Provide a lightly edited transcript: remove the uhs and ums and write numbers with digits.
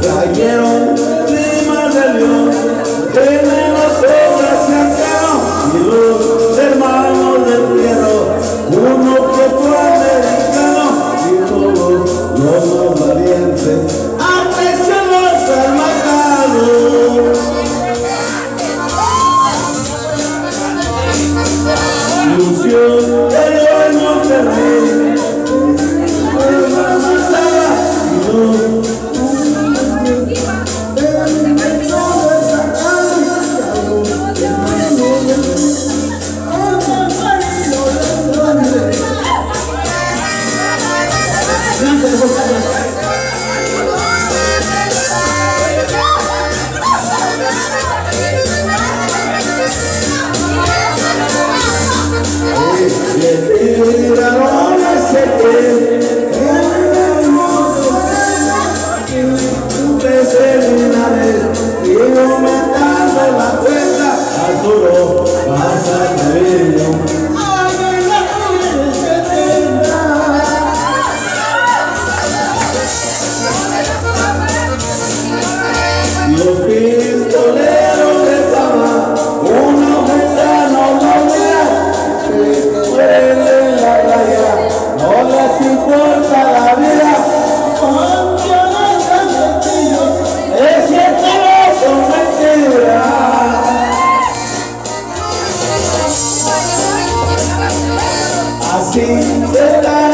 Cayeron primas de León, en los obras se sacaron, y los hermanos del fierro, uno que fue americano, y todos los más valientes, antes se los han matado. Ilusión cayó en Monterrey, fue una manzana, y no. Tiraron ese pie de seminares y aumentando la cuenta Arturo pasa el cabello. Los pistoleros de fama, una ofensa no mueren la playa, no les importa la vida, es cierto, no son mentiras. Así se da.